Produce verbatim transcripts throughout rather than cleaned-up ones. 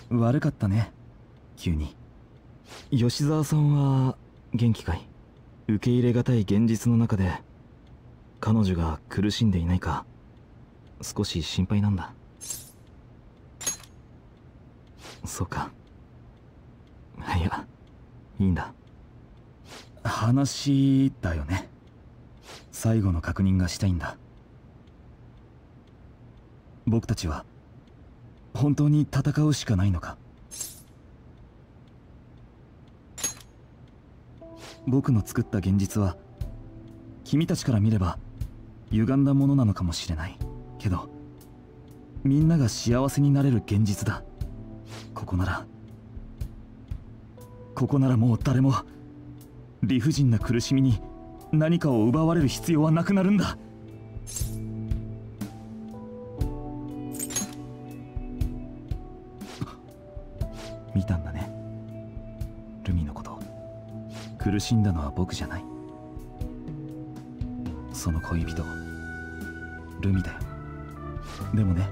悪かったね、急に。吉沢さんは元気かい？受け入れがたい現実の中で彼女が苦しんでいないか少し心配なんだ。そうか。いや、いいんだ。話だよね。最後の確認がしたいんだ。僕たちは本当に戦うしかないのか？僕の作った現実は君たちから見れば歪んだものなのかもしれないけど、みんなが幸せになれる現実だ。ここならここならもう誰も理不尽な苦しみに何かを奪われる必要はなくなるんだ。見たんだね、ルミのこと。苦しんだのは僕じゃない、その恋人ルミだよ。でもね、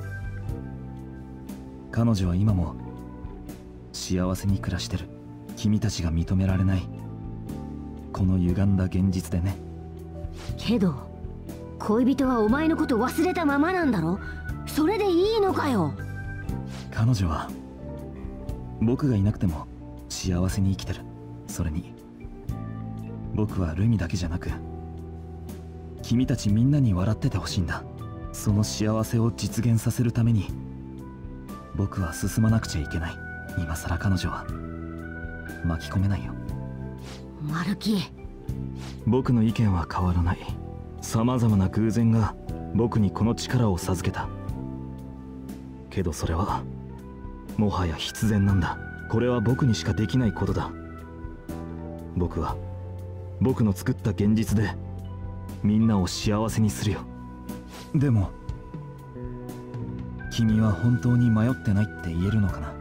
彼女は今も幸せに暮らしてる。君たちが認められないこの歪んだ現実でね。 けど恋人はお前のこと忘れたままなんだろ。それでいいのかよ。 彼女は僕がいなくても幸せに生きてる。それに僕はルミだけじゃなく君たちみんなに笑っててほしいんだ。その幸せを実現させるために僕は進まなくちゃいけない。今さら彼女は巻き込めないよ。 マルキ、 僕の意見は変わらない。様々な偶然が僕にこの力を授けた。けどそれはもはや必然なんだ。これは僕にしかできないことだ。僕は僕の作った現実でみんなを幸せにするよ。でも君は本当に迷ってないって言えるのかな？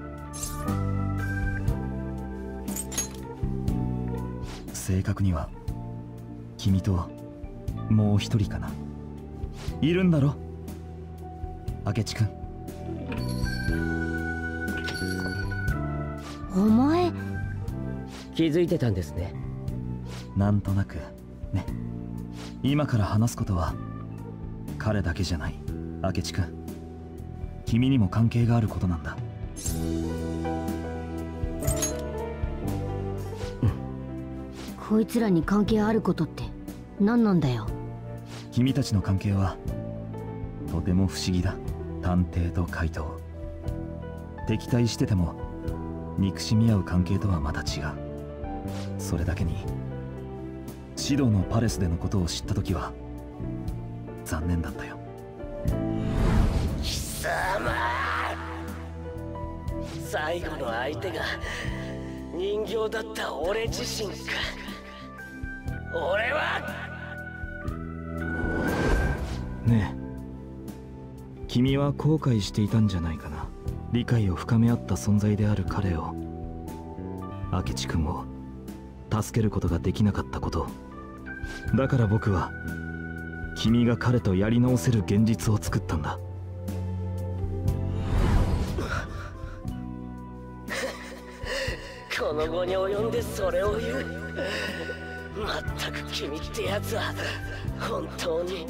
正確には君ともう一人かな。いるんだろ明智君。 お前気づいてたんですね。 なんとなくね。今から話すことは彼だけじゃない。明智君、君にも関係があることなんだ。 こいつらに関係あることって何なんだよ。 君たちの関係はとても不思議だ。探偵と怪盗、敵対してても憎しみ合う関係とはまた違う。それだけにシドのパレスでのことを知った時は残念だったよ。 貴様、最後の相手が人形だった俺自身か。俺はねえ、君は後悔していたんじゃないかな。理解を深め合った存在である彼を、明智君を助けることができなかったこと。だから僕は君が彼とやり直せる現実を作ったんだ。 この後に及んでそれを言う。まったく君ってやつは本当に。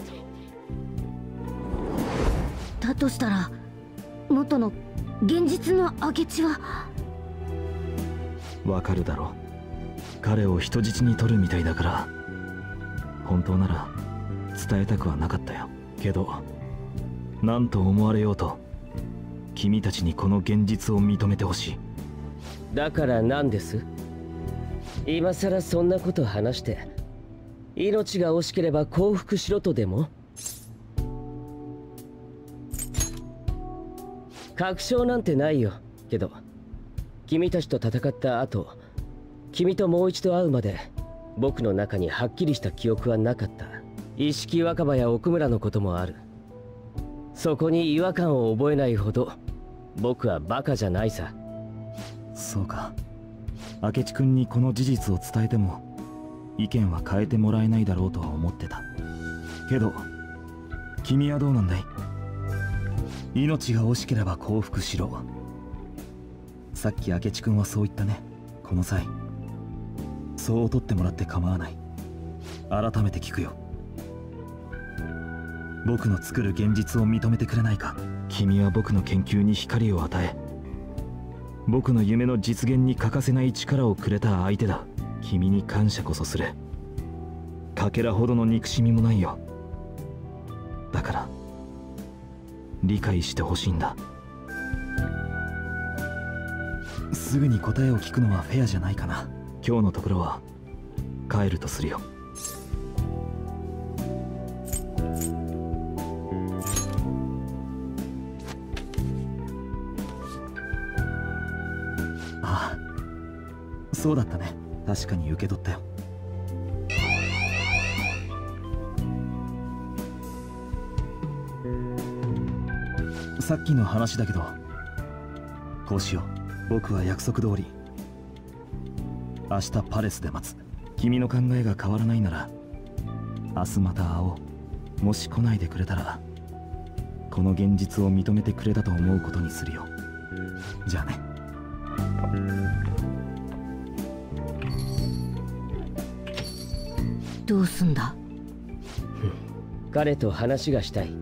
だとしたら元の現実の明智は。 わかるだろ。彼を人質に取るみたいだから本当なら伝えたくはなかったよ。けど何と思われようと君たちにこの現実を認めてほしい。 だから何です？今さらそんなこと話して命が惜しければ降伏しろとでも？確証なんてないよ。けど君たちと戦った後、君ともう一度会うまで僕の中にはっきりした記憶はなかった。一色若葉や奥村のこともある。そこに違和感を覚えないほど僕はバカじゃないさ。 そうか。明智君にこの事実を伝えても意見は変えてもらえないだろうとは思ってた。けど君はどうなんだい？命が惜しければ降伏しろ。 さっき明智君はそう言ったね。この際そう取ってもらって構わない。改めて聞くよ。僕の作る現実を認めてくれないか。君は僕の研究に光を与え、僕の夢の実現に欠かせない力をくれた相手だ。君に感謝こそする。かけらほどの憎しみもないよ。だから理解してほしいんだ。すぐに答えを聞くのはフェアじゃないかな。今日のところは帰るとするよ。ああ、そうだったね。確かに受け取ったよ。さっきの話だけど、こうしよう。僕は約束通り明日パレスで待つ。君の考えが変わらないなら明日また会おう。もし来ないでくれたらこの現実を認めてくれたと思うことにするよ。じゃあね。 どうすんだ。 彼と話がしたい。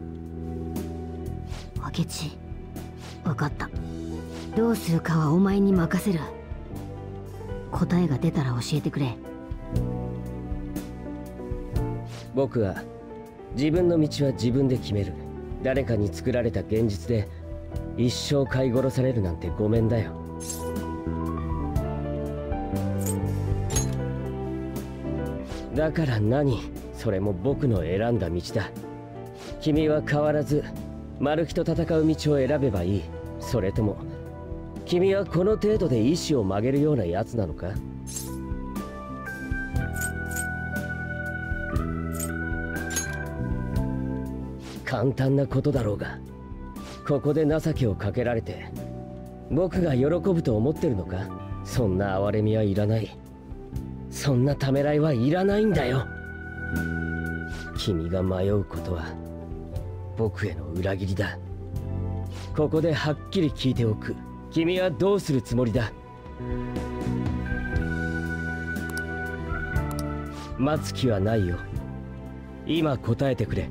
明智、分かった。どうするかはお前に任せる。答えが出たら教えてくれ。 僕は自分の道は自分で決める。誰かに作られた現実で一生飼い殺されるなんてごめんだよ。だから何？それも僕の選んだ道だ。君は変わらずマルキと戦う道を選べばいい。それとも君はこの程度で意志を曲げるようなやつなのか？簡単なことだろうが、ここで情けをかけられて僕が喜ぶと思ってるのか？そんな哀れみはいらない。そんなためらいはいらないんだよ。君が迷うことは僕への裏切りだ。ここではっきり聞いておく。君はどうするつもりだ？待つ気はないよ。今答えてくれ。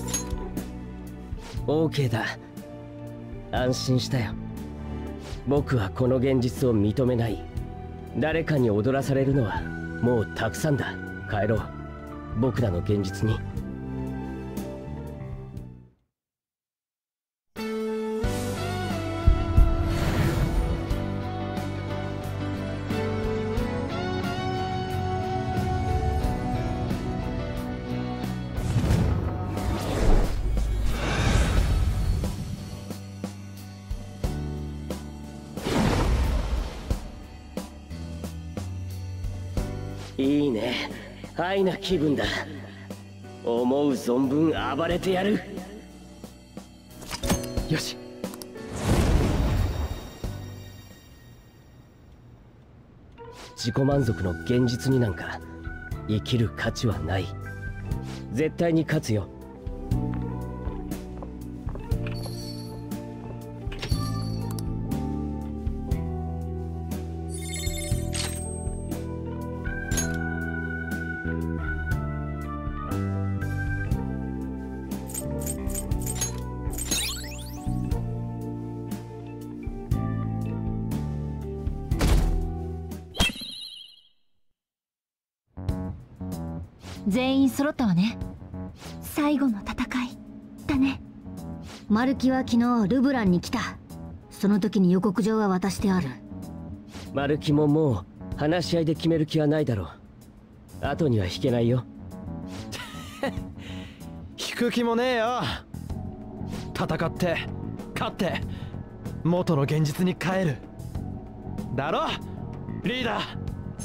OK だ。安心したよ。僕はこの現実を認めない。誰かに踊らされるのはもうたくさんだ。帰ろう、僕らの現実に。いいね、ハイな気分だ。思う存分暴れてやる。よし。自己満足の現実になんか生きる価値はない。絶対に勝つよ。 全員揃ったわね。最後の戦いだね。 マルキは昨日ルブランに来た。その時に予告状は渡してある。 マルキももう話し合いで決める気はないだろう。後には引けないよ。 引く気もねえよ。戦って勝って元の現実に帰るだろリーダー。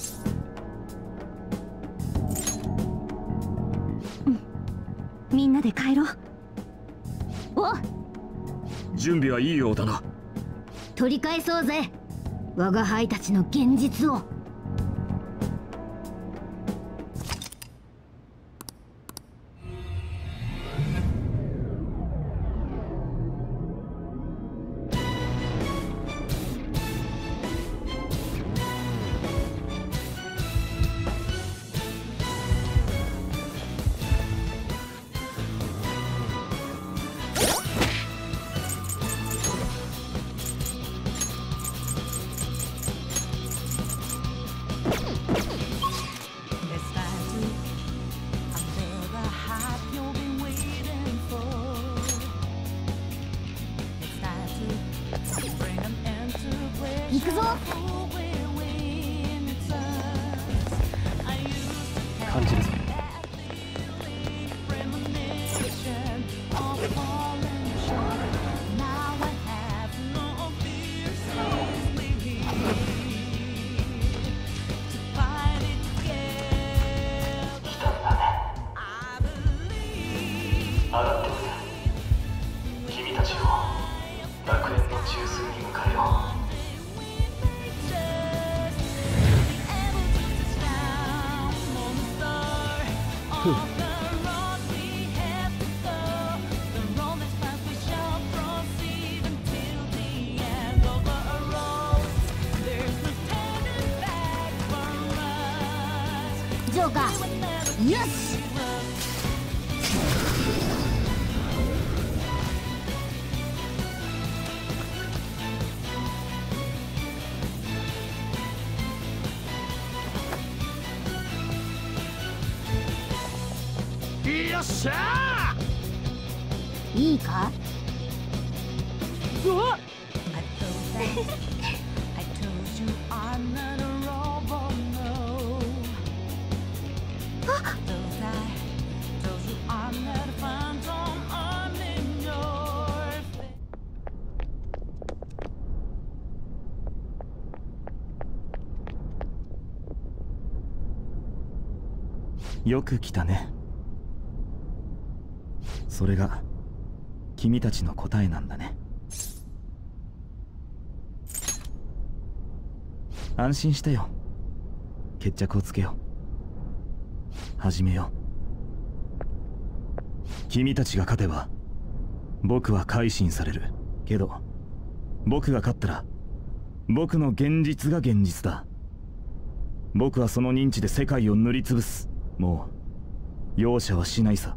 みんなで帰ろう。 お、 準備はいいようだな。 取り返そうぜ、我が輩たちの現実を。 行くぞ。 感じるぞ。 ジョーカー、よし。 よっしゃー。いいか。 うわっよく来たね。それが君たちの答えなんだね。安心してよ。決着をつけよう。始めよう。君たちが勝てば僕は改心されるけど、僕が勝ったら僕の現実が現実だ。僕はその認知で世界を塗りつぶす。もう容赦はしないさ。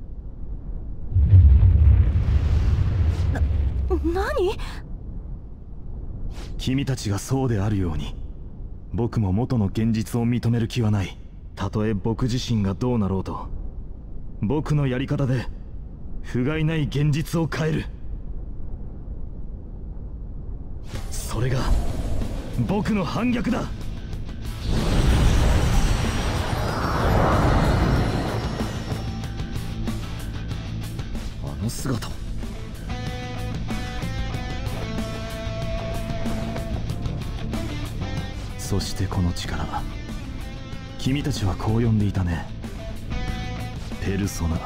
な、何？ 君たちがそうであるように僕も元の現実を認める気はない。たとえ僕自身がどうなろうと、僕のやり方で不甲斐ない現実を変える。それが僕の反逆だ。あの姿、そしてこの力、君たちはこう呼んでいたね。ペルソナ。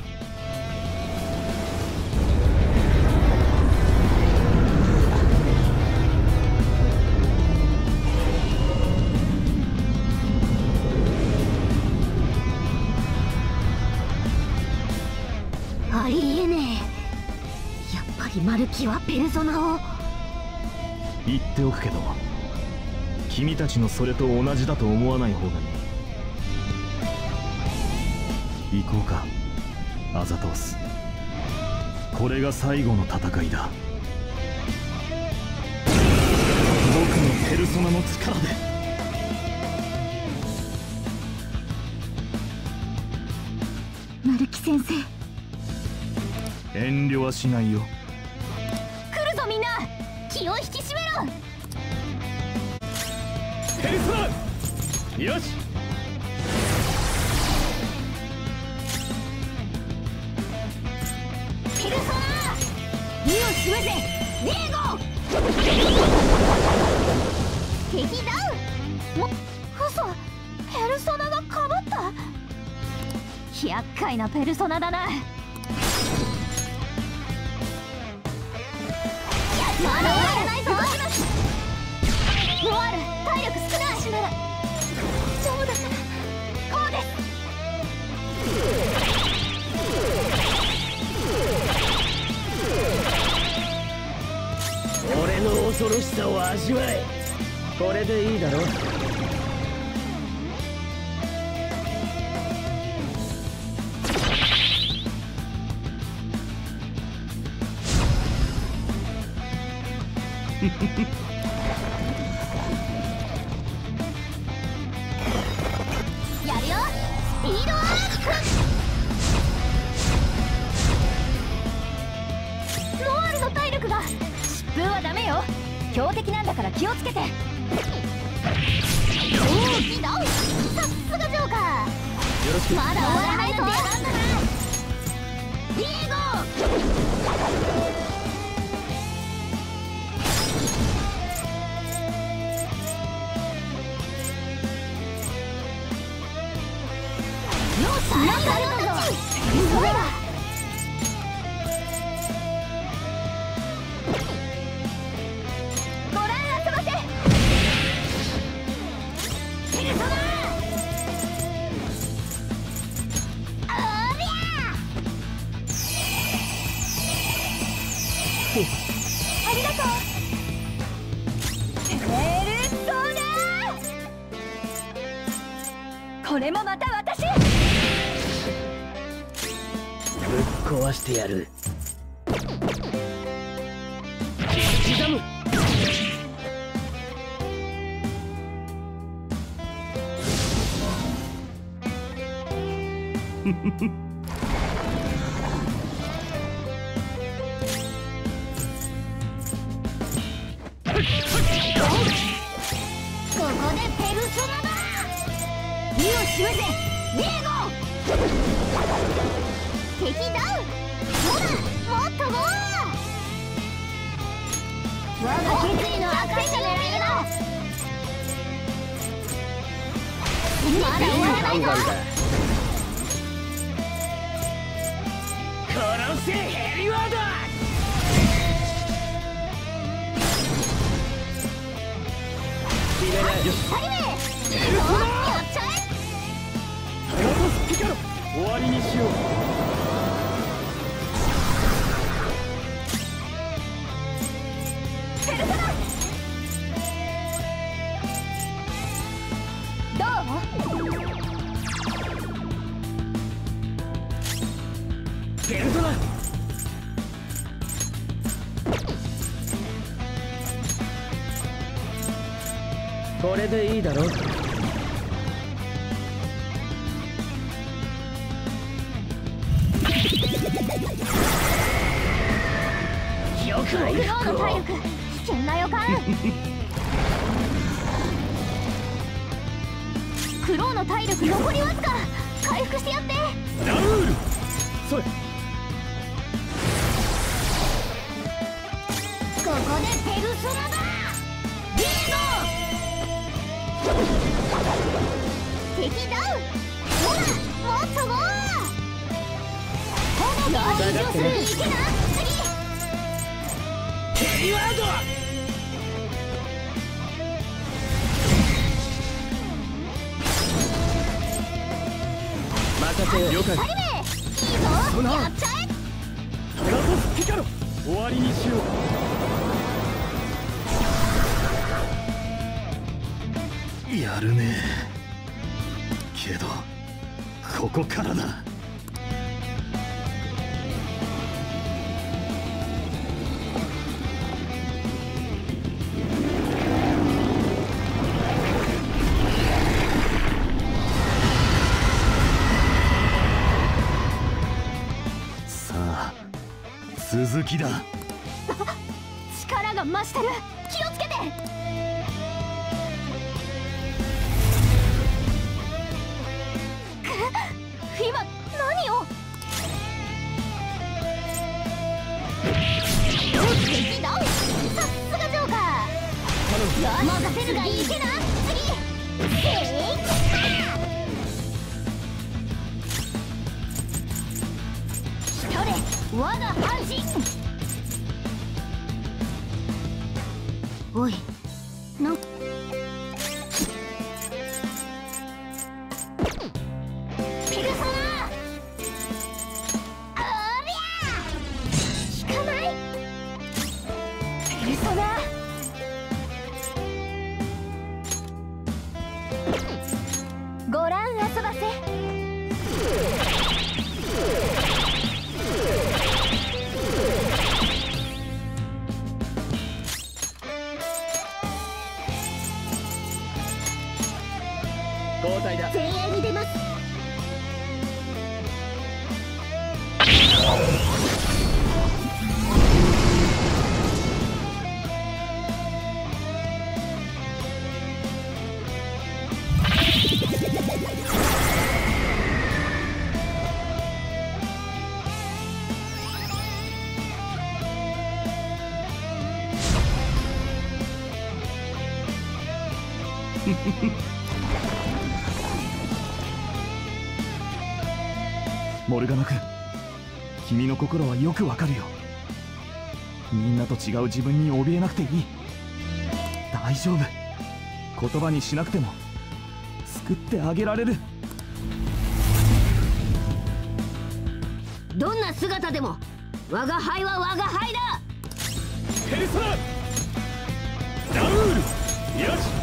ありえねえ。やっぱりマルキはペルソナを。 言っておくけど、君たちのそれと同じだと思わない方がいい。行こうか、アザトース。これが最後の戦いだ。僕のペルソナの力で。 マルキ先生、 遠慮はしないよ。 来るぞみんな、気を引き締めろ。 ペルソナ、よし。 ペルソナ、身を示せネーゴ。敵ダウン。も嘘、ペルソナがかぶった。厄介なペルソナだな。まだ終わらないぞ。モアル、体力少ないしなら丈夫だから。こうです。 俺の恐ろしさを味わえ。これでいいだろ。 やるよ、スピードアップ。ノアールの体力が。疾風はダメよ。 強敵なんだから気をつけて。大きなさすがジョーカー。 よろしく。 まだ終わらないぞ。ディエゴよし、中だぞ。それだ。ご覧あそばせ。ペルソナ。おりゃ。ありがとう。ペルソナ。これもまた私。 ぶっ壊してやる。刻む。 ここでペルソナだ。身を示せ、ディエゴ。敵ダウン。ほら、もっとも我が決意の赤いが狙いだ。まだ終わらないぞ。 殺せヘリワード。決めない。 二人目。やっちゃえ。 サガトスピカロ、終わりにしよう。 ペルソナ。どう？ ペルソナ。これでいいだろ。よくない。 クローの体力危険な予感。クローの体力残りわずか。回復してやって。 ラウール。それ。 ここでペルソナだ。ディエゴ。敵ダウン。ほら、もっとも。炎が炎上する。いけな。 ヘリワード。任せよ。了解。 二人目。いいぞ。やっちゃえ。 サガトスピカロ、終わりにしよう。やるね。けどここからだ。さあ続きだ。 力が増してる。気をつけて。今何を。敵ダウン。さすがジョーカー。任せるがいいけな。次。せい。一人我が半身。おいな。ペルソナ。ありゃ効かない。ペルソナ。ご覧遊ばせ。 交代だ。 前衛に出ます。 モルガナ君、君の心はよくわかるよ。みんなと違う自分に怯えなくていい。大丈夫、言葉にしなくても救ってあげられる。 どんな姿でも我が輩は我が輩だ。 ペルソナラウール、よし。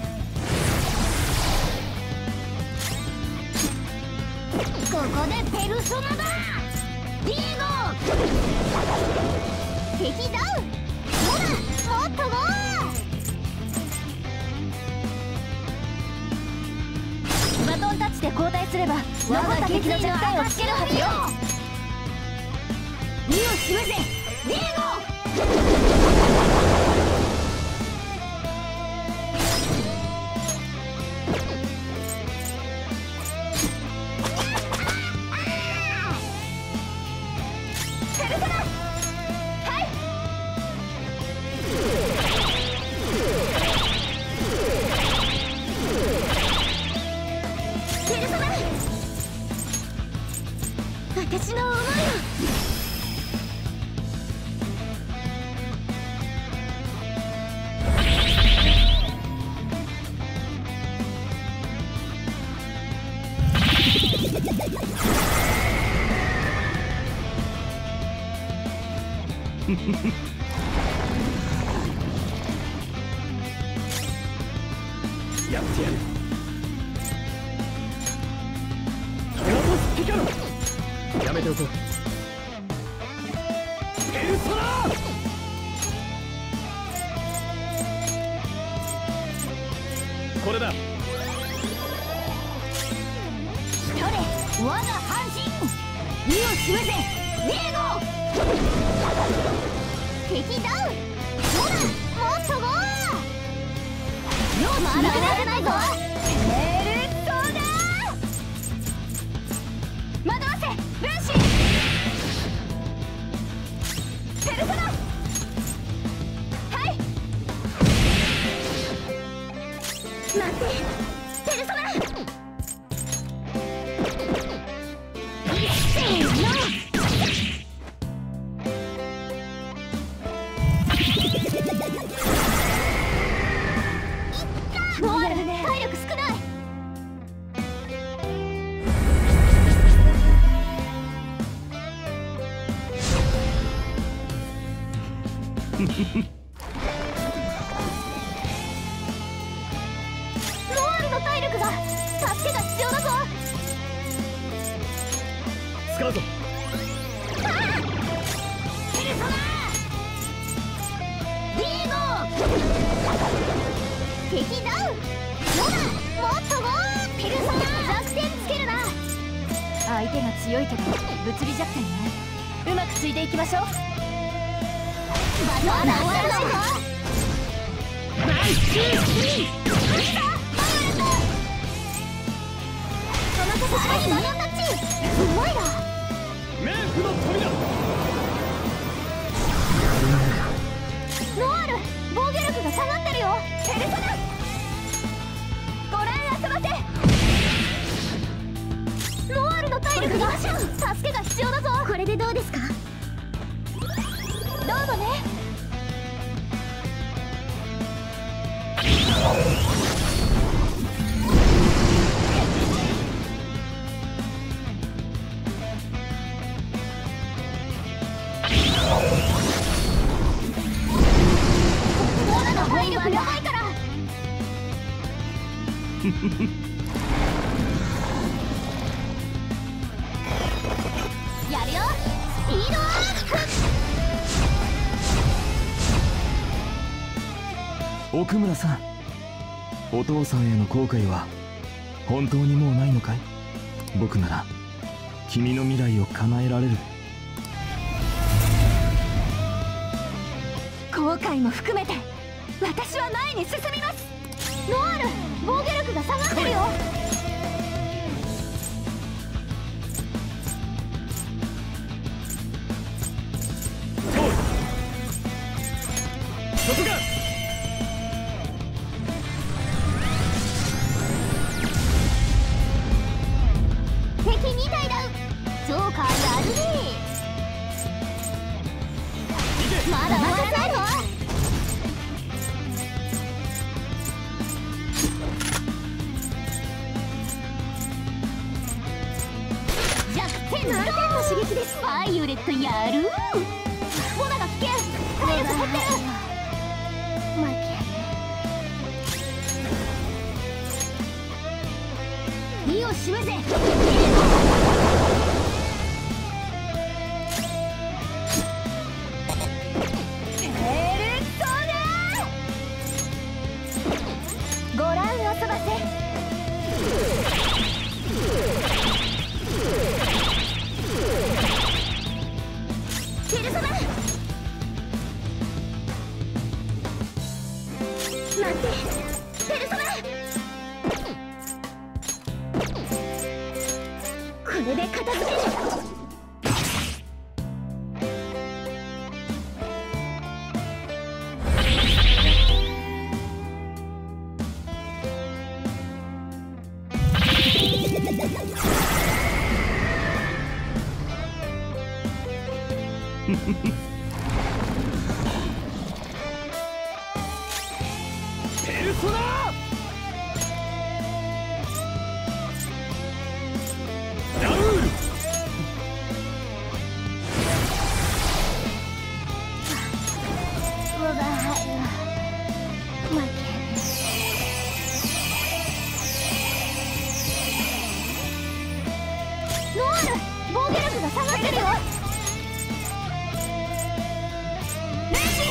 ここでペルソナだ。リーゴ敵ダウン。ほらもっともう。バトンタッチで交代すれば残った敵の弱点をつけるはずよ。身を示せリーゴ。私の思いを。 やってやる。クラトスピカロ、やめておこう。ペルソナこれだ。 それ我が半身。身を示せリーゴ。敵ダウン。ほらもっともう。ようまだられないぞ。ペルソナ惑わせ分身。ペルソナはい。待ってペルソナ。せーの。ノアル体力少ない。ノアルの体力が助けが必要だぞ。 使うぞ。 ああペルソナリーゴ敵ダウン。ほらもっともう。ペルソナ弱点つけるな。相手が強いけど物理弱点ね。うまくついていきましょう。まだ終わらないぞ。ナイススリー。バイオレット。その形にバトンタッチ。うまいな。 冥府の扉。 ノアール防御力が下がってるよ。ペルソナご覧遊ばせ。ノアールの体力が助けが必要だぞ。これでどうですか。どうぞね。ノアの体力やばいから。やるよスピードアップ。 奥村さん、お父さんへの後悔は本当にもうないのかい。僕なら君の未来を叶えられる。 後悔も含めて私は前に進みます。ノアール防御力が下がってるよ。 敵です。バイオレットやる。モナが危険。体力減ってる。負け。意を示せ。ご覧遊ばせ。ペルソナなんて。ペルソナこれで片付ける。 ペルソナラウール。 我が輩は負け。ノアール、防御力が下がってるよ。レンジ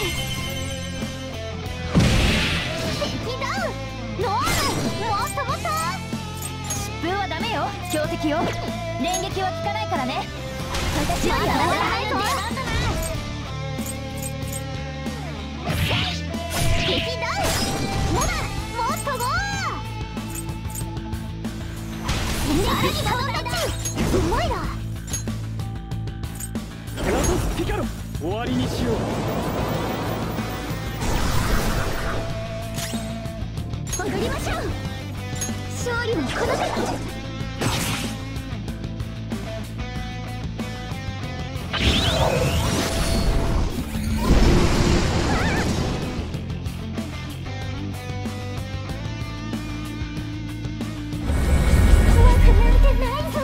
敵ダウン。ノアール、もっともっと。疾風はダメよ。強敵よ。連撃は効かないからね。私はやらないぞ。敵ダウン。モナ、もっとゴー。さらにバトンタッチ。うまいな。 クラトスピカロ、終わりにしよう。 踊りましょう。勝利はこの手。怖くなんてないぞ。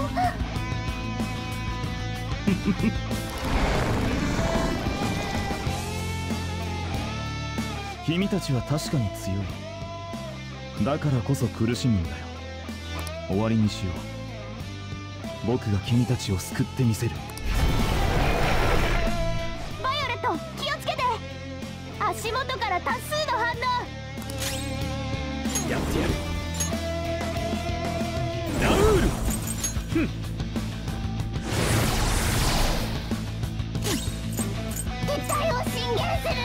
君たちは確かに強い。だからこそ苦しむんだよ。終わりにしよう。僕が君たちを救ってみせる。 バイオレット、気をつけて。足元から多数の反応。 やってやる。ラウール。ふん。 機体を進言する。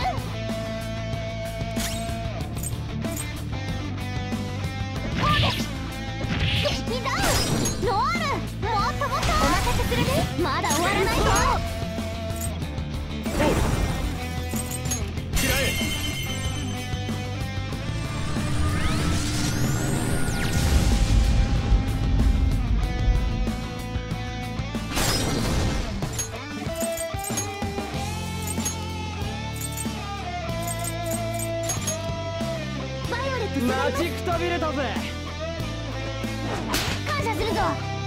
敵ダウン。ノアール、もっともっと。お任せするね。まだ終わらないぞ。 嫌え。 バイオレット、 待ちくたびれたぜ。 感謝するぞ。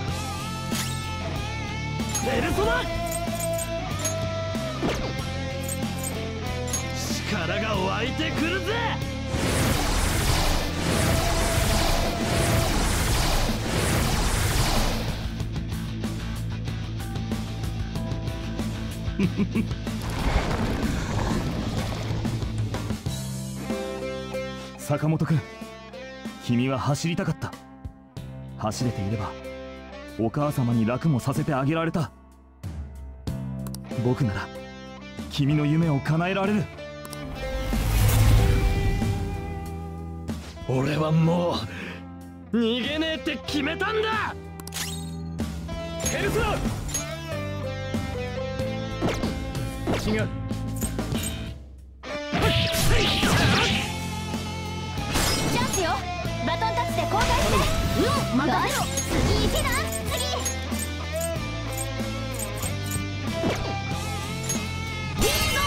ペルソナ力が湧いてくるぜ。 坂本君、君は走りたかった。走れていればお母様に楽もさせてあげられた。僕なら君の夢を叶えられる。 俺はもう逃げねえって決めたんだ。ペルソナ違う。 チャンスよ。バトンタッチで交代して。うん、任せろ。次行けな。次。リード。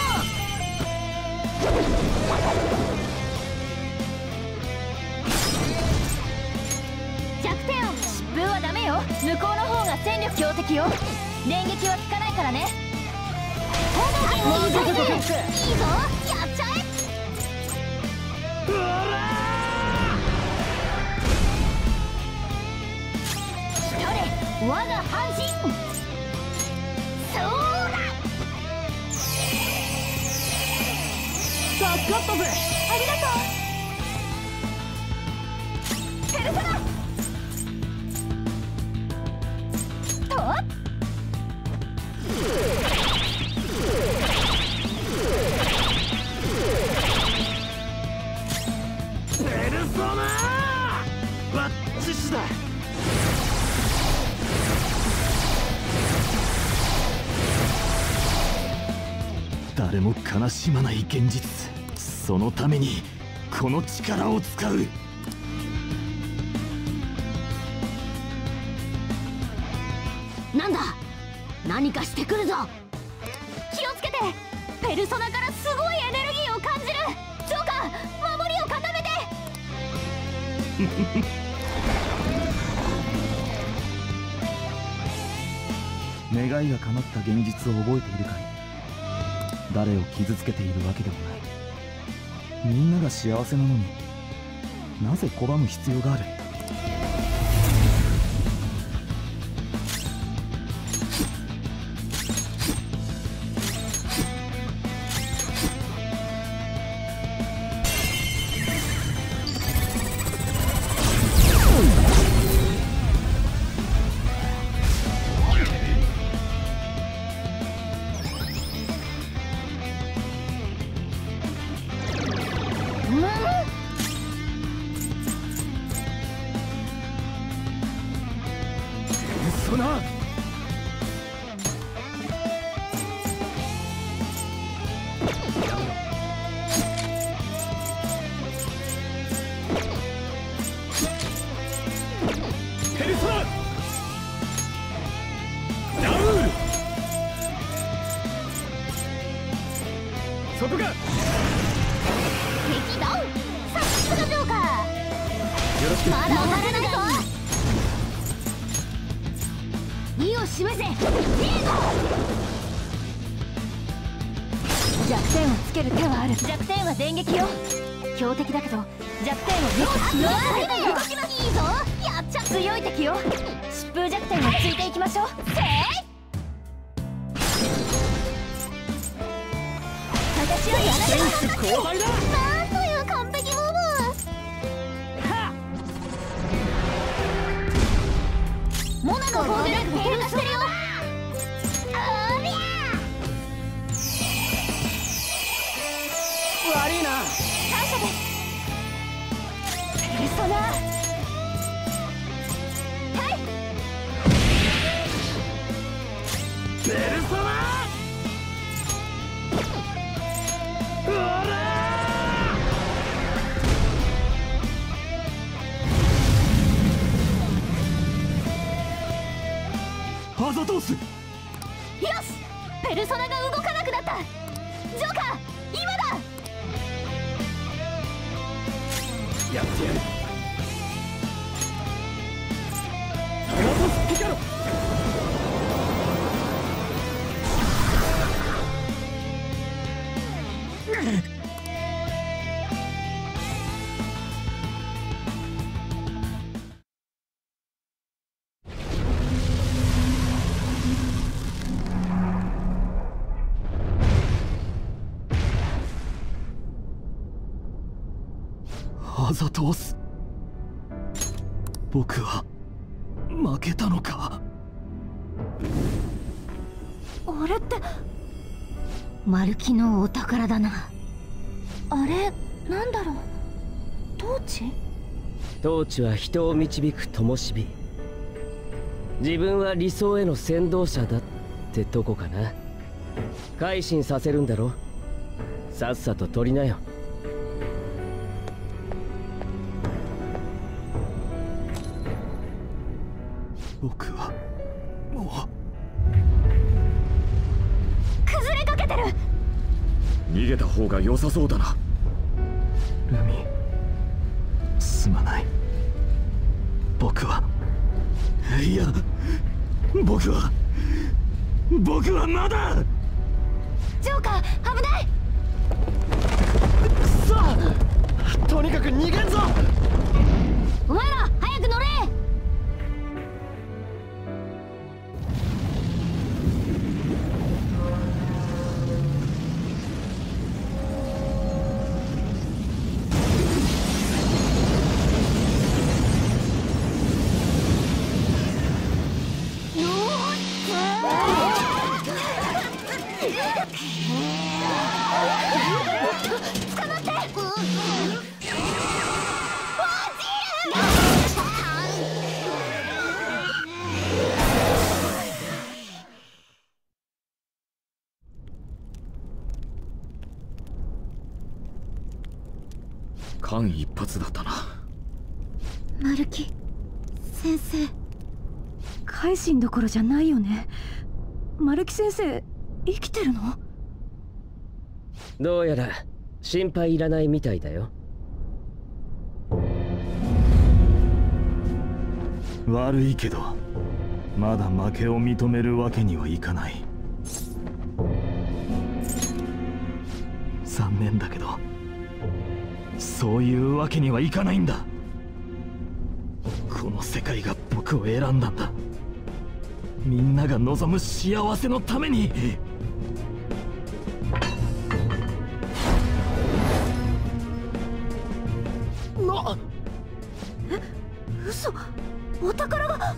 弱点を。疾風はダメよ。向こうの方が戦力強敵よ。 電撃は効かないからね。もういいぞ、いいぞ、やっちゃえ。どれ、我が半身。そうだ。助かったぜ。ありがとう。ペルソナ。と。 ペルソナバッチシだ。誰も悲しまない現実、そのためにこの力を使う。 なんだ、何かしてくるぞ。気をつけて。ペルソナからすごいエネルギーを感じる。ジョーカー、守りを固めて。 願いが叶った現実を覚えているかい。誰を傷つけているわけでもない。みんなが幸せなのになぜ拒む必要がある。 そなペルソナラウール、そこか。 敵ダウン。さすがジョーカー。 よろしく。 まだ終わらないぞ。意を示せ。いいぞ。弱点をつける手はある。弱点は電撃よ。強敵だけど弱点をよくしよう。動きます。いいぞ。やっちゃ強い敵よ。疾風弱点をついていきましょう。せい。私はやらない。 選手交代だ。 なんという完璧ムーブ。モナの攻撃力低下してるよ。ありゃ悪いな。 感謝です。ペルソナ。はい。 ペルソナうわらーアザトース。 よし、ペルソナが動かなくなった。ジョーカー、今だ。 やってやる。アザトスピカロ。アザトース、僕は負けたのか。 あれってマルキのお宝だな。あれなんだろう。トーチ？ トーチは人を導く灯火。自分は理想への先導者だってとこかな。改心させるんだろ。さっさと取りなよ。 僕はもう崩れかけてる。 逃げた方が良さそうだな。 ルミ、すまない。僕はいや僕は僕はまだ。 ジョーカー危ない。 くそ、とにかく逃げんぞ。 お前ら早く乗れ。 間一髪だったな。 マルキ先生。 改心どころじゃないよね。マルキ先生生きてるの？ どうやら心配いらないみたいだよ。 悪いけどまだ負けを認めるわけにはいかない。残念だけどそういうわけにはいかないんだ。この世界が僕を選んだんだ。みんなが望む幸せのために。 な、 え、嘘。お宝が。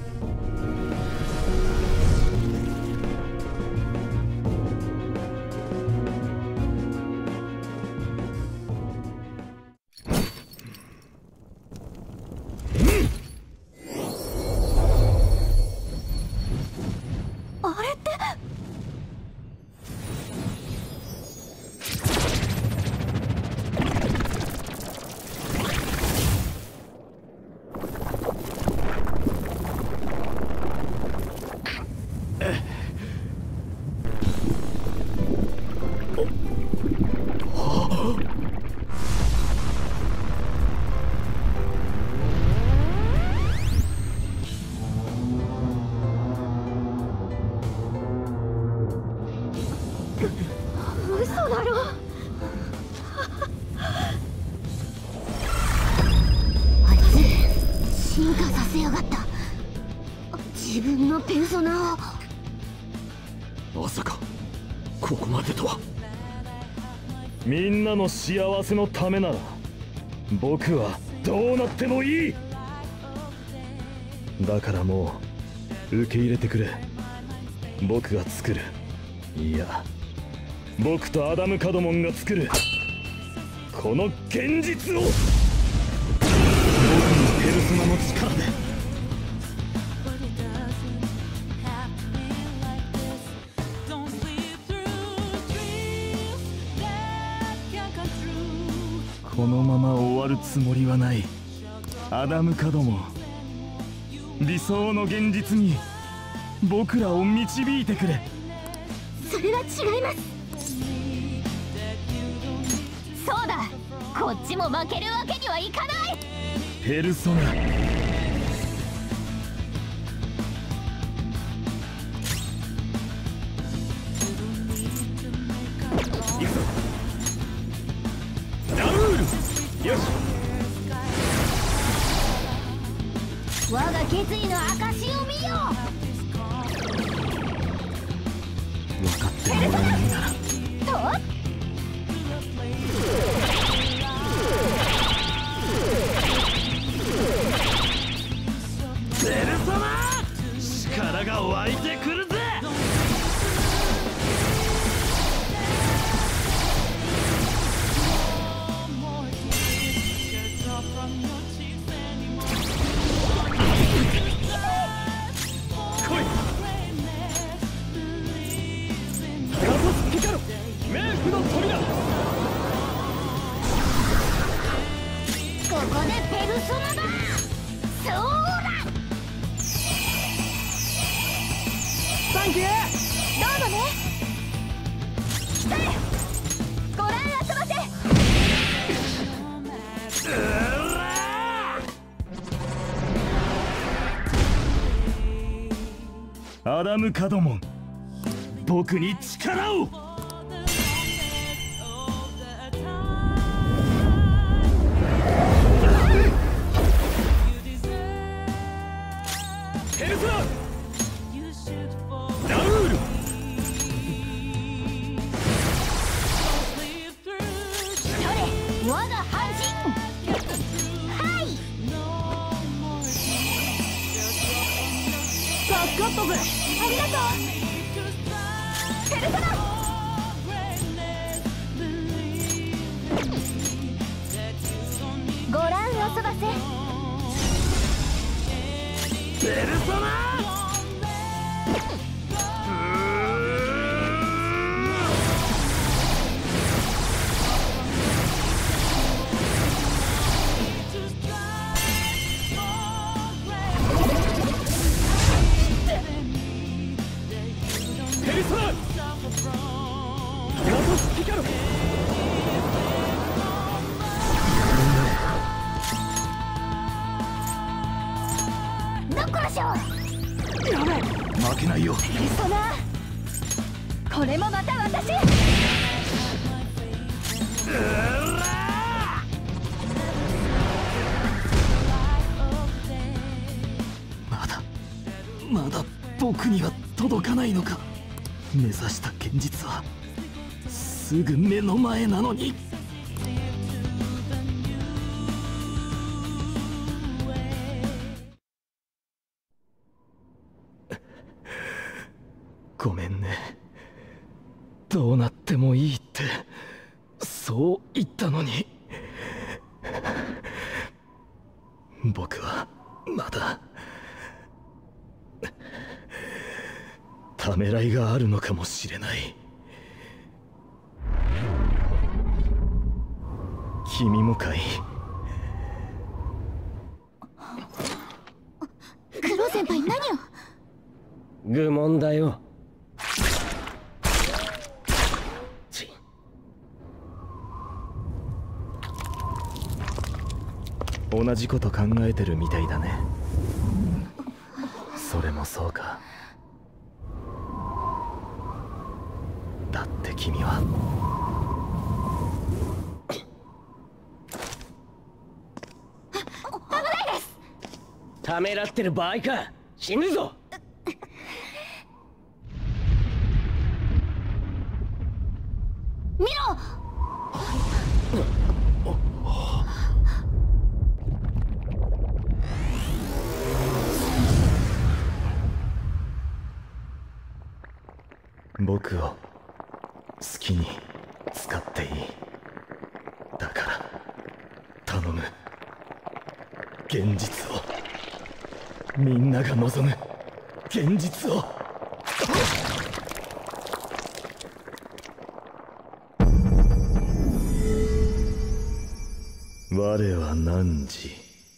あれって。嘘だろ。 あいつ進化させやがった。自分のペルソナを。 まさかここまでとは。みんなの幸せのためなら僕はどうなってもいい。だからもう受け入れてくれ。僕が作る、いや僕とアダム・カドモンが作るこの現実を、僕のペルソナの力で。このまま終わるつもりはない。アダム・カドモン、理想の現実に僕らを導いてくれ。 それは違います。そうだ、こっちも負けるわけにはいかない。 ペルソナ、行くぞ。ラウール、よし。 我が決意の証を見よ。 分かってもらえないならとペルソナ、力が湧いてくるぜ。 ここでペルソナだ。そうだ。 サンキュー。 どうぞね。来たれ。ご覧あそばせ。 アダム・カドモン、 僕に力を。ペルソナラウール。 我が半身。はい。バックアップ部。ありがとう。ペルソナ。ご覧おそばせ。 ペルソナ。負けないよ。 ペルソナ。これもまた私。 まだまだ僕には届かないのか。目指した現実はすぐ目の前なのに。ごめんね。どうなってもいいってそう言ったのに。僕はまだためらいがあるのかもしれない。君もかい。 クロ先輩、何を。 愚問だよ。 同じこと考えてるみたいだね。それもそうか。だって君は危ないです。 ためらってる場合か。死ぬぞ。 見ろ。 僕を好きに使っていい。だから頼む。現実を、みんなが望む現実を。我は汝。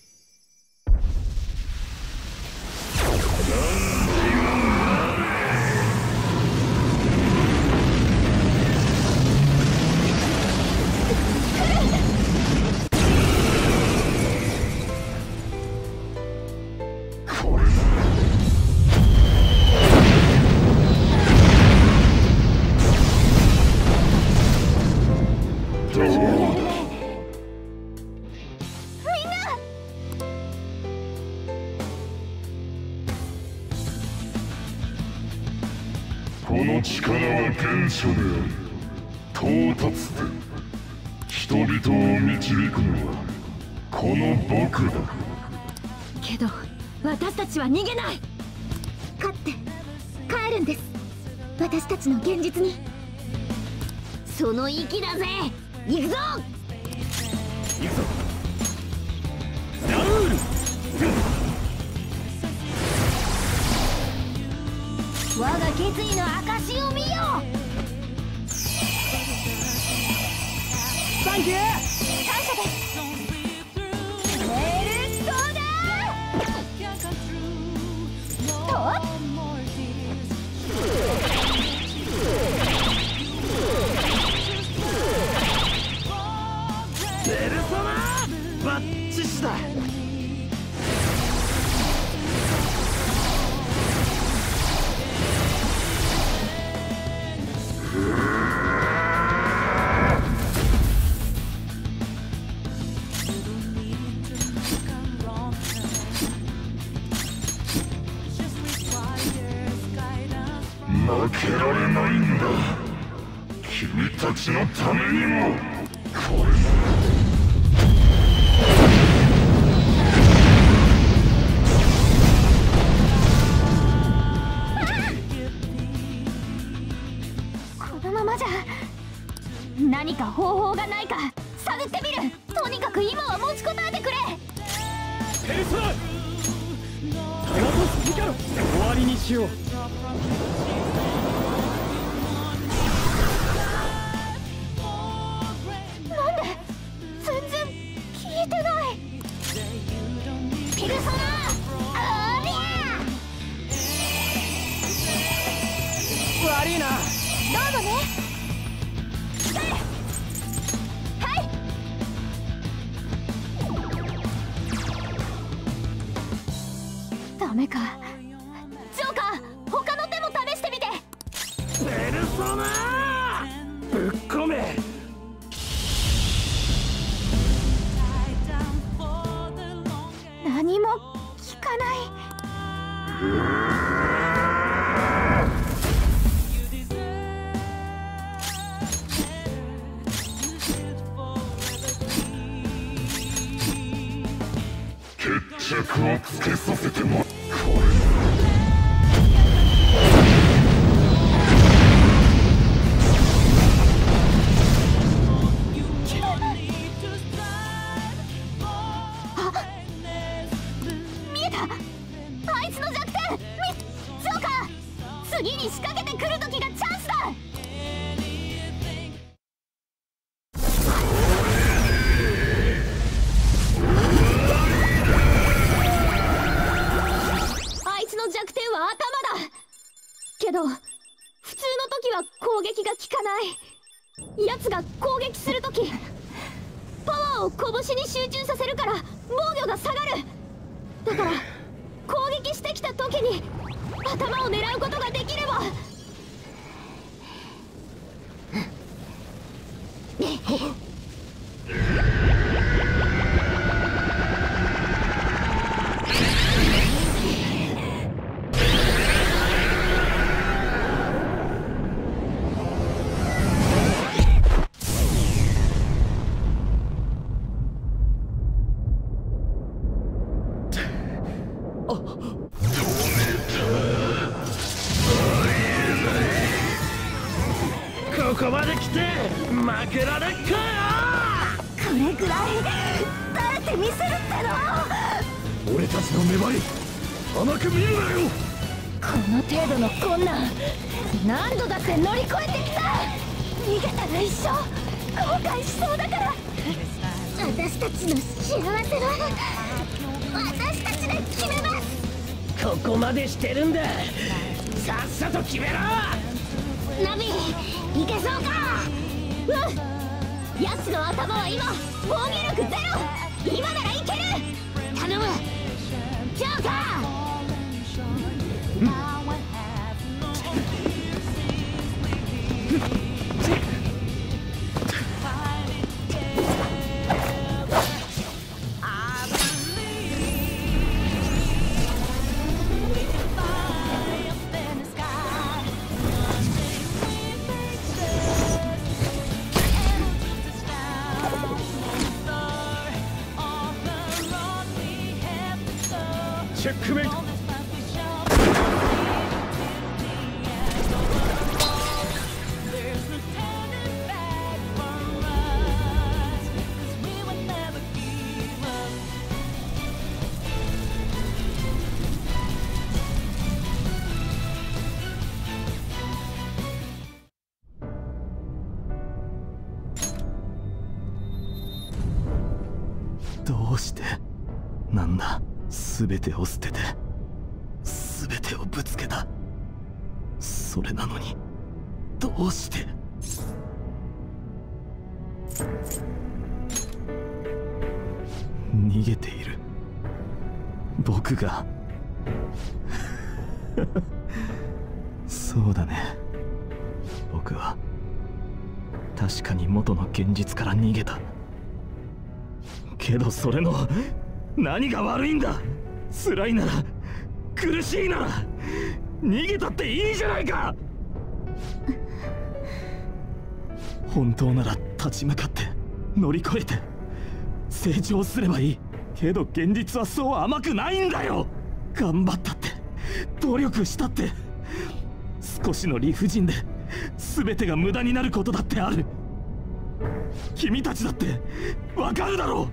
この力は原初であり、到達点。人々を導くのはこの僕だ。 けど私たちは逃げない。勝って帰るんです。私たちの現実に。その息だぜ。行くぞ。 行くぞ。ラウール。 我が決意の証を見よ。サンキュー。感謝です。メルソナーとペルソナバッチシだ。 けられないんだ。君たちのためにもこれこのままじゃ。何か方法がないか探ってみる。とにかく今は持ちこたえてくれ。 ペルソナタガトスピカロ終わりにしよう。 なんで全然消えてない。ピルソナありゃ。 悪いな。 どうもね。ダメか。ジョーカー、他の手も試してみて。 ペルソナぶっ込め。 何も効かない。 決着をつけさせても次に仕掛けてくる時がチャンスだ。あいつの弱点は頭だけど、普通の時は攻撃が効かない。奴が攻撃する時パワーを拳に集中させるから防御が下がる。だから攻撃してきた時に頭を狙うことができれば。 ここまで来て負けられっかよ。 これぐらい耐えてみせるっての。 俺たちの粘り甘く見るなよ。 この程度の困難何度だって乗り越えてきた。逃げたら一生後悔しそうだから。私たちの幸せは私たちで決めます。 ここまでしてるんだ。さっさと決めろ。 ナビいけそうか。うん。奴の頭は今防御力ゼロ。今ならいける。頼むジョーカー。 チェックメイト。 どうしてなんだ。全てを捨てて全てをぶつけた。それなのにどうして。逃げている僕がそうだね。僕は確かに元の現実から逃げたけど、それの何が悪いんだ。辛いなら苦しいなら逃げたっていいじゃないか。 本当なら立ち向かって乗り越えて成長すればいい。けど現実はそう甘くないんだよ。頑張ったって努力したって少しの理不尽で全てが無駄になることだってある。君たちだってわかるだろう。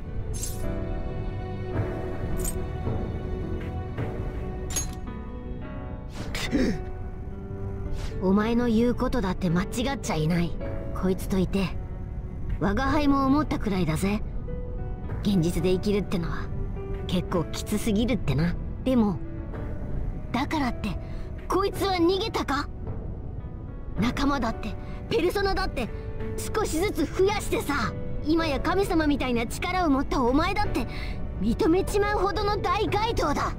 お前の言うことだって間違っちゃいない。こいつといて我が輩も思ったくらいだぜ。現実で生きるってのは結構きつすぎるってな。でもだからってこいつは逃げたか？仲間だってペルソナだって少しずつ増やしてさ、今や神様みたいな力を持ったお前だって認めちまうほどの大怪盗だ。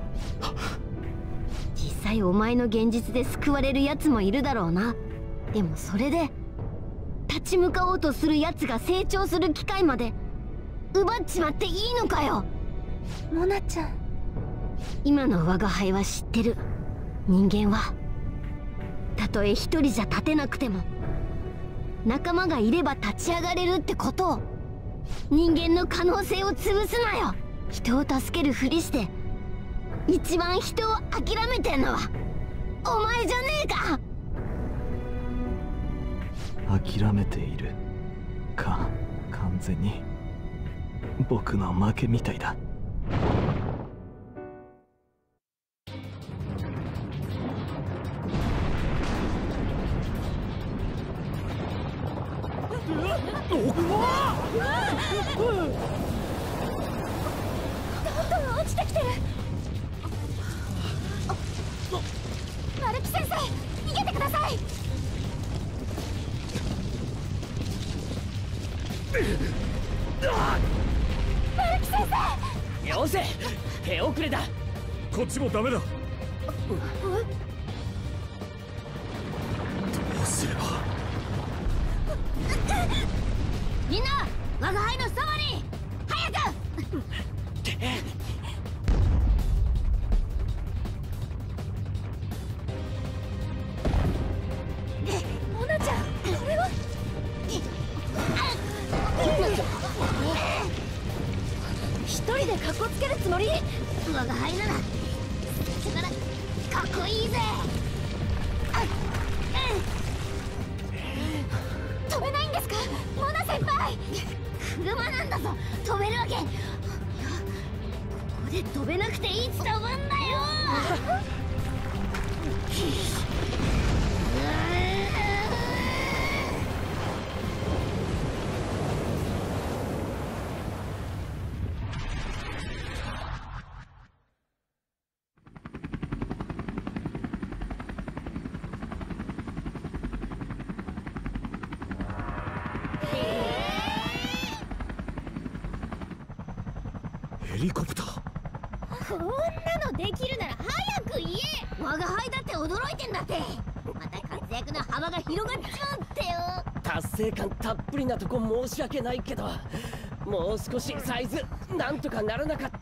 実際お前の現実で救われるやつもいるだろうな。でもそれで立ち向かおうとするやつが成長する機会まで奪っちまっていいのかよ。 モナちゃん、 今の我が輩は知ってる。人間はたとえ一人じゃ立てなくても仲間がいれば立ち上がれるってことを。人間の可能性を潰すなよ。人を助けるふりして一番人を諦めてんのはお前じゃねえか。 諦めているか。完全に僕の負けみたいだ。 どんどん落ちてきてる。マルキ先生、逃げてください。マルキ先生、 よせ、手遅れだ。 こっちもダメだ。どうすれば。 みんな我が輩のそばに早く。モナちゃん、これは一人でカッコつけるつもり？我が輩ならかっこいいぜ。飛べないんですか、モナ先輩？車なんだぞ、飛べるわけ。いや、ここで飛べなくていいって飛ぶんだよ。 ヘリコプター。 こんなのできるなら早く言え。我が輩だって驚いてんだって。また活躍の幅が広がっちまうってよ。 達成感たっぷりなとこ申し訳ないけど、もう少しサイズなんとかならなかった？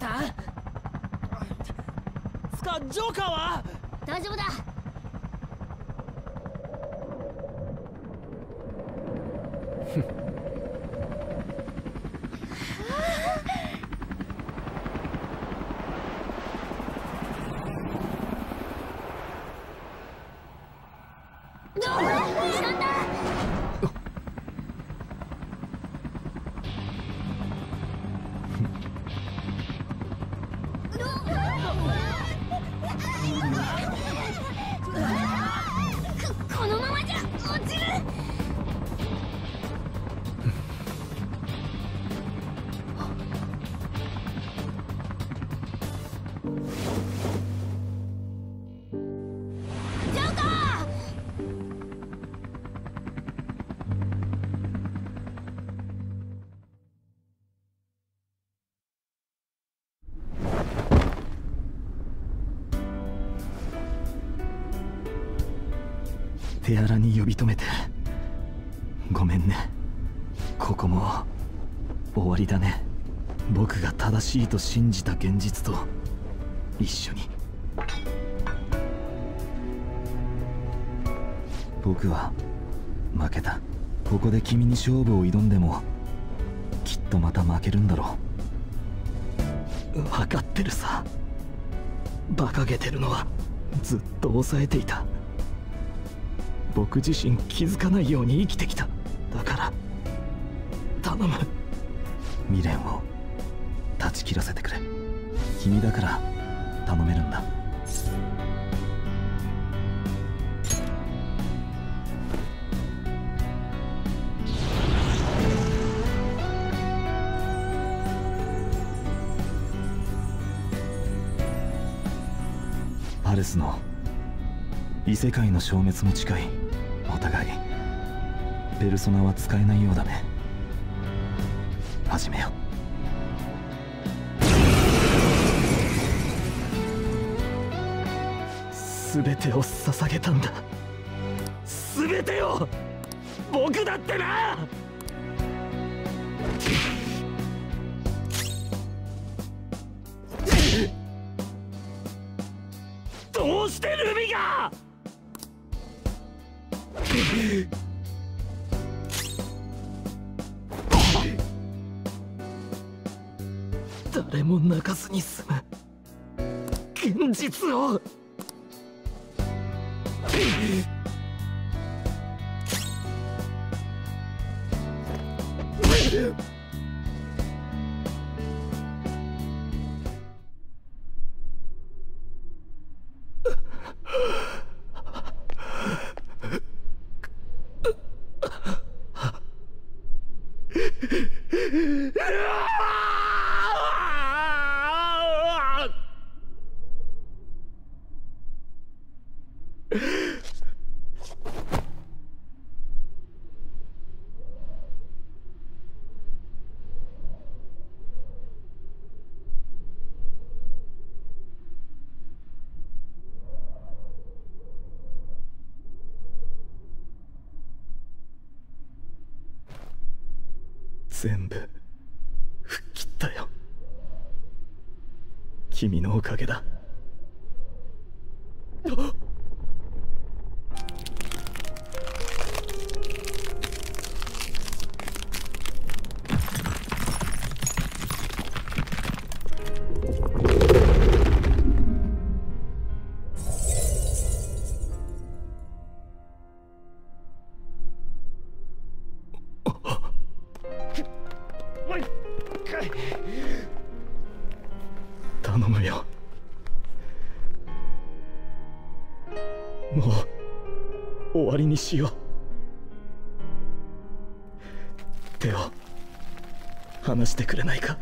つかジョーカーは大丈夫だ。なんだ。ここのままじゃ落ちる。ジョーカー！ 手荒に呼び止めてごめんね。ここも終わりだね。僕が正しいと信じた現実と一緒に。僕は負けた。 ここで君に勝負を挑んでもきっとまた負けるんだろう。分かってるさ。馬鹿げてるのはずっと抑えていた。僕自身気づかないように生きてきた。だから頼む、未練を断ち切らせてくれ。君だから頼めるんだ。パレスの異世界の消滅も近い。お互いペルソナは使えないようだね。始めよう。全てを捧げたんだ。全てを。僕だってな。どうしてルミが。誰も泣かずに済む現実を。全部吹っ切ったよ。君のおかげだ。頼むよ。もう終わりにしよう。手を離してくれないか。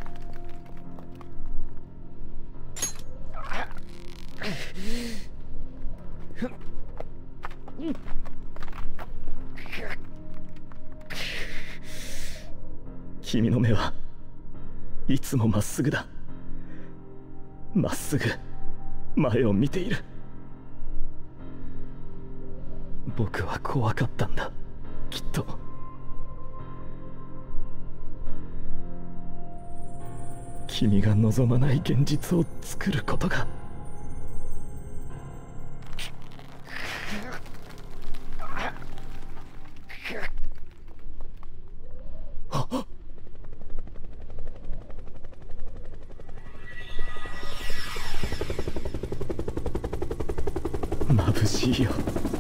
君の目はいつもまっすぐだ。まっすぐ前を見ている。僕は怖かったんだ、きっと。君が望まない現実を作ることが。眩しいよ。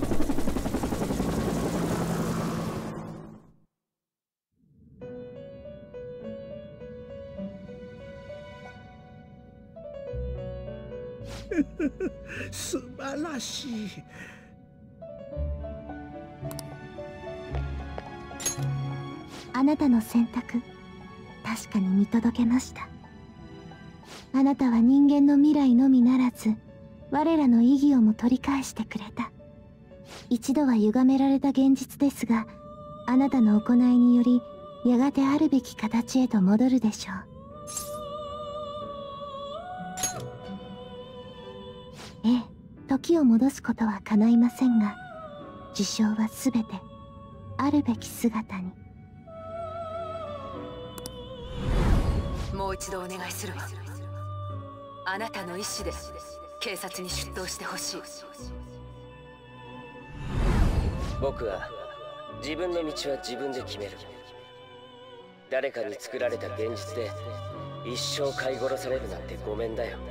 素晴らしい。 あなたの選択、確かに見届けました。あなたは人間の未来のみならず我らの意義をも取り返してくれた。一度は歪められた現実ですが、あなたの行いによりやがてあるべき形へと戻るでしょう。ええ、時を戻すことは叶いませんが、事象はすべてあるべき姿に。 もう一度お願いするわ。あなたの意思で警察に出頭してほしい。 僕は自分の道は自分で決める。誰かに作られた現実で一生飼い殺されるなんてごめんだよ。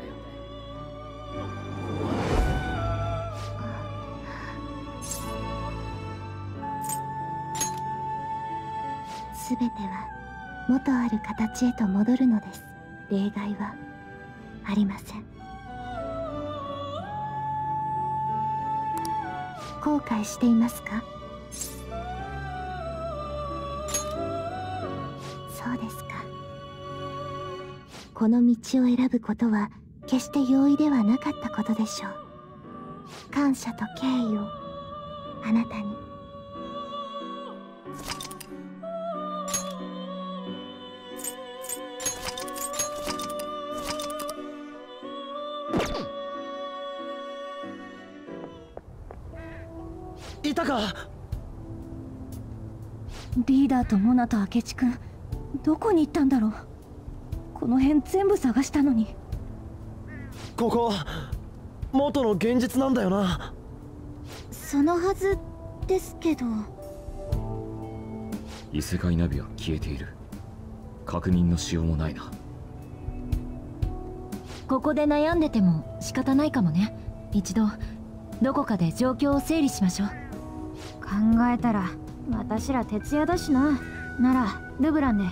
すべては元ある形へと戻るのです。例外はありません。後悔していますか？そうですか。この道を選ぶことは決して容易ではなかったことでしょう。感謝と敬意をあなたに。 いたか？ リーダーとモナと明智くん、どこに行ったんだろう。この辺全部探したのに。 ここ元の現実なんだよな。 そのはずですけど。 異世界ナビは消えている。確認のしようもないな。 ここで悩んでても仕方ないかもね。一度どこかで状況を整理しましょう。考えたら私ら徹夜だしな。ならルブランで。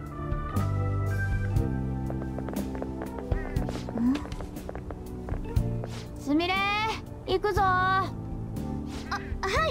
すみれー、行くぞー。あ、はい。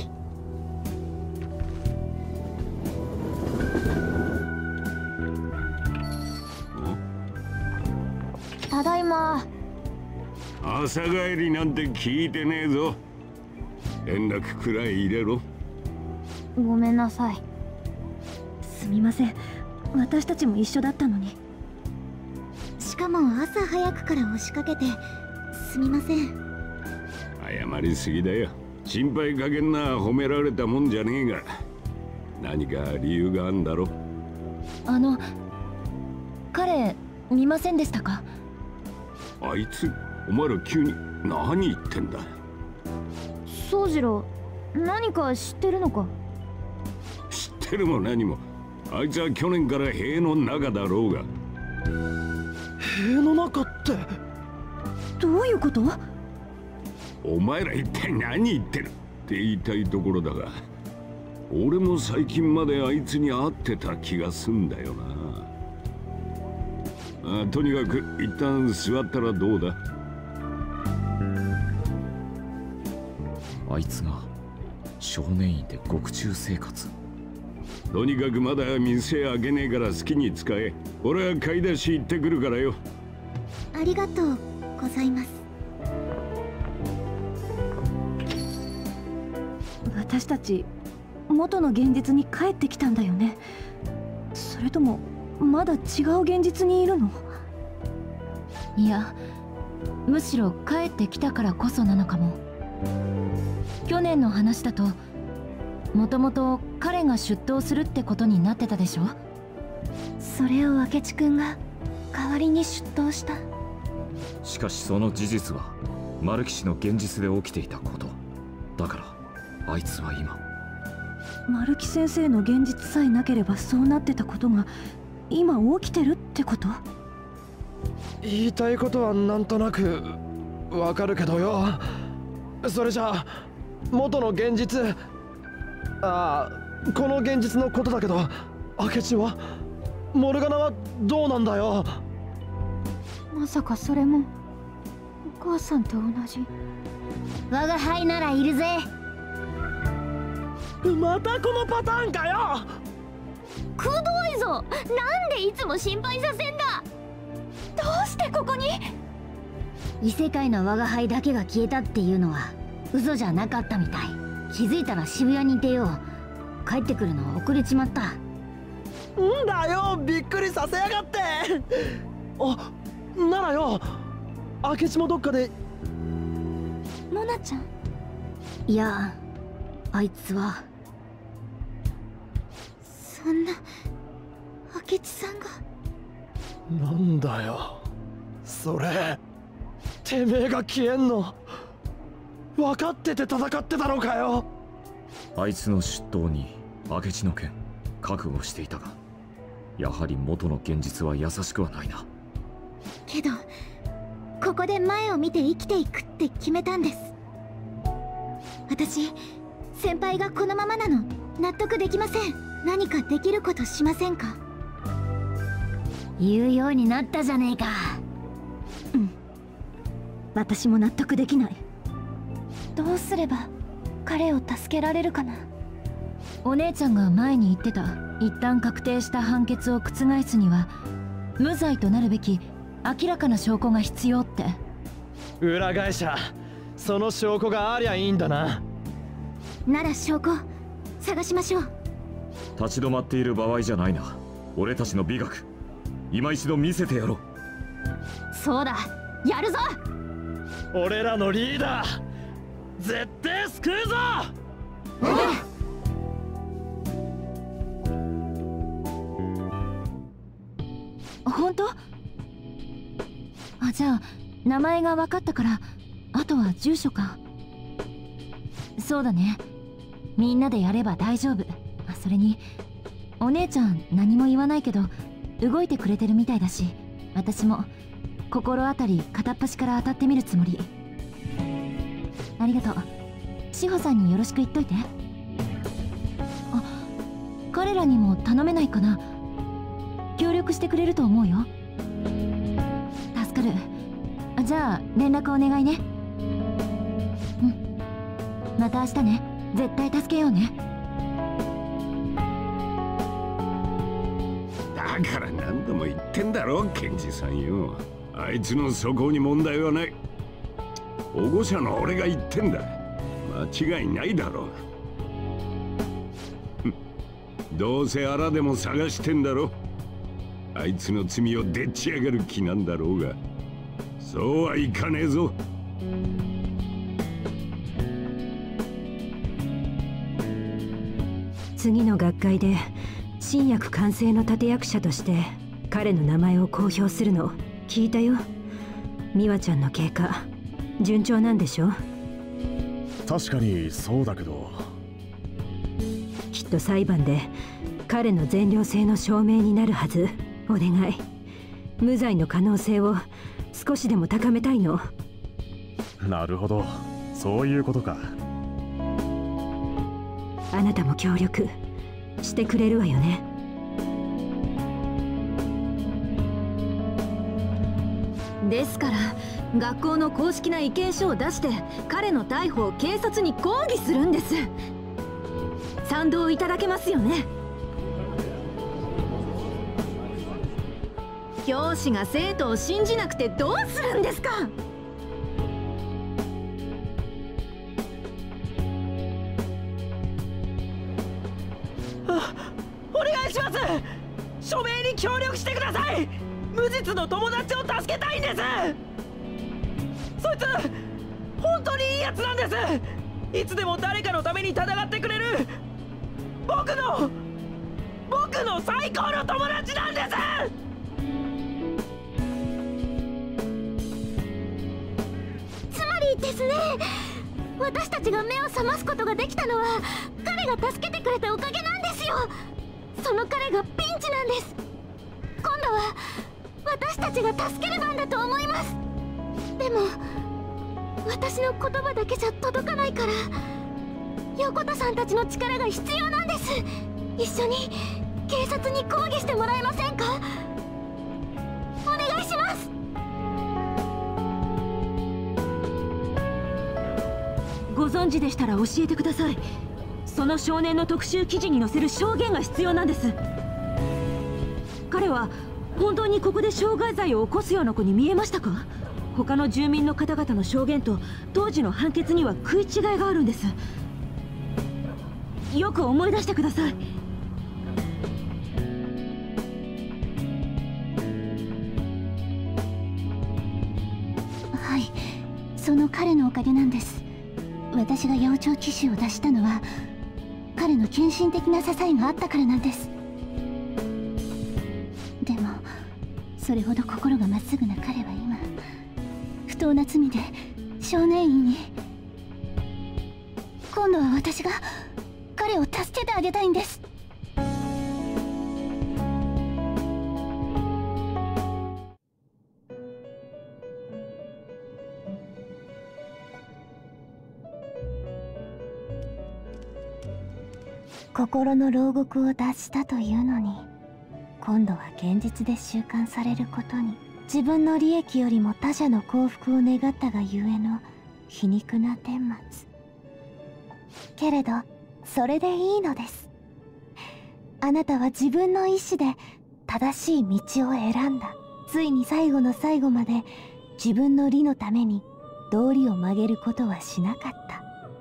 ただいま。 朝帰りなんて聞いてねえぞ。連絡くらい入れろ。 ごめんなさい。 すみません、私たちも一緒だったのに。 しかも朝早くから押しかけてすみません。 謝りすぎだよ。心配かけんな。褒められたもんじゃねえが。何か理由があんだろ。 あの彼見ませんでしたか？ あいつ、お前ら急に何言ってんだ。 宗次郎、何か知ってるのか？ 知ってるも何も。あいつは去年から塀の中だろうが。 塀の中ってどういうこと？ お前ら一体何言ってるって言いたいところだが、俺も最近まであいつに会ってた気がすんだよな。あ、とにかく一旦座ったらどうだ。 あいつが少年院で獄中生活。 とにかくまだ店開けねえから好きに使え。俺は買い出し行ってくるからよ。 ありがとうございます。 私たち元の現実に帰ってきたんだよね。それともまだ違う現実にいるの？ いや、むしろ帰ってきたからこそなのかも。去年の話だと、もともと彼が出頭するってことになってたでしょ。 それを明智くんが代わりに出頭した。 しかしその事実はマル騎士の現実で起きていたこと。だからあいつは今、 丸木先生の現実さえなければそうなってたことが今起きてるってこと？ 言いたいことはなんとなくわかるけどよ。それじゃあ元の現実、ああ、この現実のことだけど、明智はモルガナはどうなんだよ。 まさかそれもお母さんと同じ。我が輩ならいるぜ。 またこのパターンかよ。 くどいぞ。なんでいつも心配させんだ。どうしてここに？異世界の我が輩だけが消えたっていうのは嘘じゃなかったみたい。気づいたら渋谷にいてよ。帰ってくるの遅れちまった。 んだよ、びっくりさせやがって。あ、ならよ、明智もどっかで。 モナちゃん？ いや、あいつは。 そんな明智さんが。 なんだよそれ。てめえが消えんの分かってて戦ってたのかよ。 あいつの出頭に明智の件覚悟していたが、やはり元の現実は優しくはないな。 けどここで前を見て生きていくって決めたんです。私、先輩がこのままなの納得できません。何かできることしませんか？ 言うようになったじゃねえか。 うん、私も納得できない。 どうすれば彼を助けられるかな。 お姉ちゃんが前に言ってた、一旦確定した判決を覆すには無罪となるべき明らかな証拠が必要って。 裏会社、その証拠がありゃいいんだな。 なら証拠探しましょう。 立ち止まっている場合じゃないな。俺たちの美学、今一度見せてやろう。 そうだ、やるぞ。 俺らのリーダー絶対救うぞ。 本当？あ、じゃあ名前が分かったからあとは住所か。そうだね、みんなでやれば大丈夫。あ、それにお姉ちゃん何も言わないけど動いてくれてるみたいだし、私も心当たり片っ端から当たってみるつもり。ありがとう。志保さんによろしく言っといて。あ、彼らにも頼めないかな。協力してくれると思うよ。助かる。あ、じゃあ連絡お願いね。うん、また明日ね。絶対助けようね。 だから何度も言ってんだろ、ケンジさんよ。あいつの素行に問題はない。保護者の俺が言ってんだ。間違いないだろう。どうせあらでも探してんだろ。あいつの罪をでっち上げる気なんだろうが、そうはいかねえぞ。 次の学会で新薬完成の立役者として彼の名前を公表するの聞いたよ。美和ちゃんの経過順調なんでしょ？ 確かにそうだけど、 きっと裁判で彼の善良性の証明になるはず。お願い、無罪の可能性を少しでも高めたいの。 なるほど、そういうことか。 あなたも協力してくれるわよね。 ですから学校の公式な意見書を出して彼の逮捕を警察に抗議するんです。賛同いただけますよね？教師が生徒を信じなくてどうするんですか？ あ、お願いします。署名に協力してください。無実の友達を助けたいんです。そいつ本当にいいやつなんです。いつでも誰かのために戦ってくれる僕の僕の最高の友達なんです。 つまりですね、私たちが目を覚ますことができたのは彼が助けてくれたおかげなんですよ。その彼がピンチなんです。今度は私たちが助ける番だと思います。でも私の言葉だけじゃ届かないから横田さんたちの力が必要なんです。一緒に警察に抗議してもらえませんか？お願いします。 ご存知でしたら教えてください。その少年の特集記事に載せる証言が必要なんです。彼は本当にここで傷害罪を起こすような子に見えましたか？他の住民の方々の証言と当時の判決には食い違いがあるんです。よく思い出してください。 はい、その彼のおかげなんです。私が八百長騎手を出したのは彼の献身的な支えがあったからなんです。でもそれほど心がまっすぐな彼は今不当な罪で少年院に。今度は私が彼彼を助けてあげたいんです。心の牢獄を脱したというのに、今度は現実で収監されることに、自分の利益よりも他者の幸福を願ったがゆえの皮肉な顛末。けれどそれでいいのです。あなたは自分の意志で正しい道を選んだ。ついに最後の最後まで自分の利のために道理を曲げることはしなかった。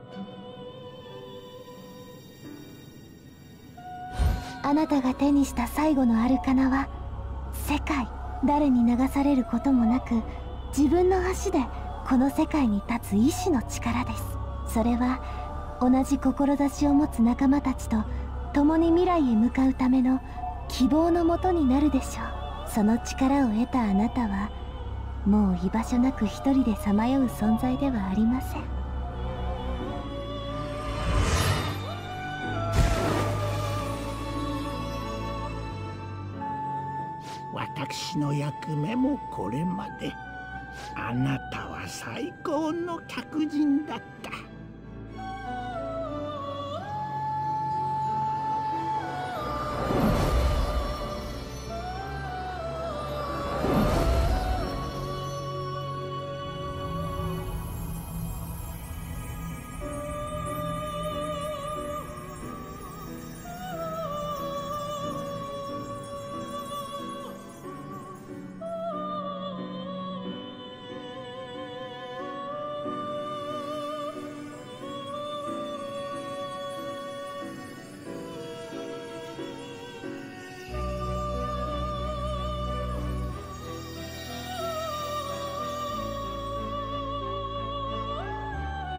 あなたが手にした最後のアルカナは、世界、誰に流されることもなく自分の足でこの世界に立つ意志の力です。それは同じ志を持つ仲間たちと共に未来へ向かうための希望のもとになるでしょう。その力を得たあなたはもう居場所なく一人でさまよう存在ではありません。 私の役目もこれまで。あなたは最高の客人だった。